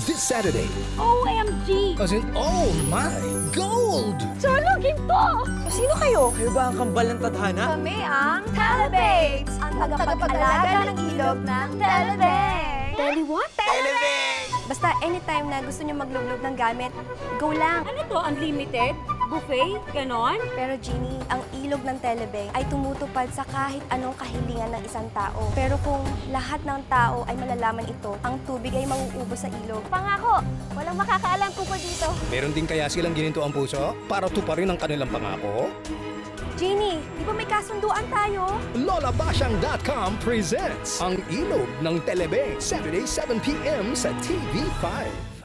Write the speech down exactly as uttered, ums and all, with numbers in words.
this Saturday. O M G! As in, oh my, gold! Solo ginto! Sino kayo? Kayo ba ang kambal ng tadhana? Kami ang Telebabes! Ang tagapag-alaga ng ilog ng Telebang! Tele what? Telebang! Basta anytime na gusto nyo maglublog ng gamit, go lang. Ano to? Unlimited? Buffet? Ganon? Pero Jeannie, ang ilog ng Telebang ay tumutupad sa kahit anong kahilingan ng isang tao. Pero kung lahat ng tao ay malalaman ito, ang tubig ay mauubos sa ilog. Pangako, walang makakaalam po po dito. Meron din kaya silang gininto ang puso para tuparin ang kanilang pangako? Jeannie, di ba may kasunduan tayo? lola basyang dot com presents ang Ilog ng Telebang, Saturday seven p m sa T V five.